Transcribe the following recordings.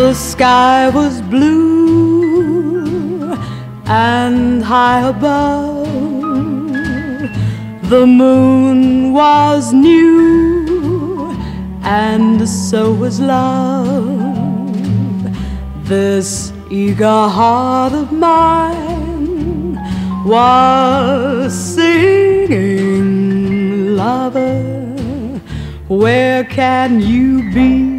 The sky was blue and high above, the moon was new and so was love. This eager heart of mine was singing, lover, where can you be?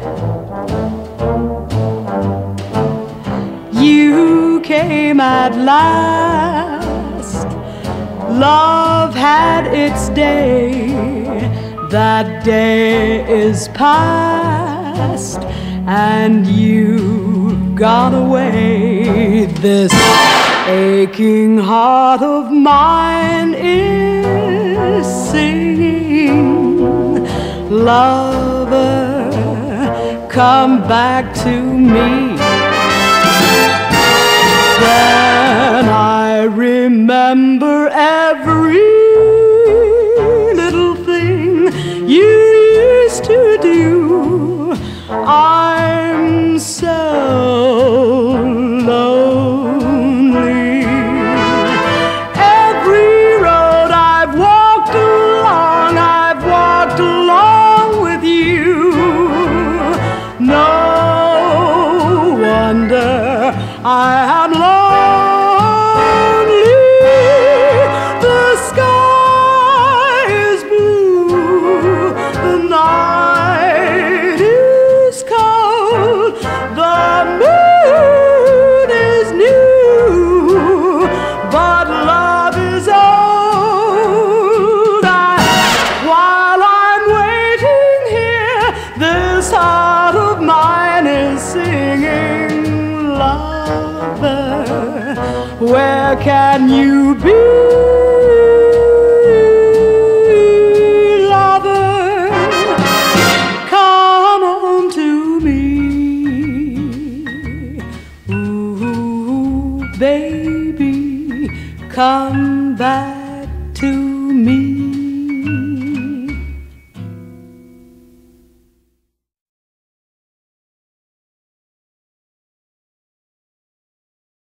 You came at last, love had its day, that day is past, and you've gone away. This aching heart of mine is singing, lover, come back to me. Then I remember every little thing you used to do. I'm so lonely. Every road I've walked along with you. No wonder I am lonely. The sky is blue, the night is cold, the moon is new, but love is old. While I'm waiting here, this heart of mine is singing, lover, where can you be? Lover, come home to me. Ooh, baby, come back to me.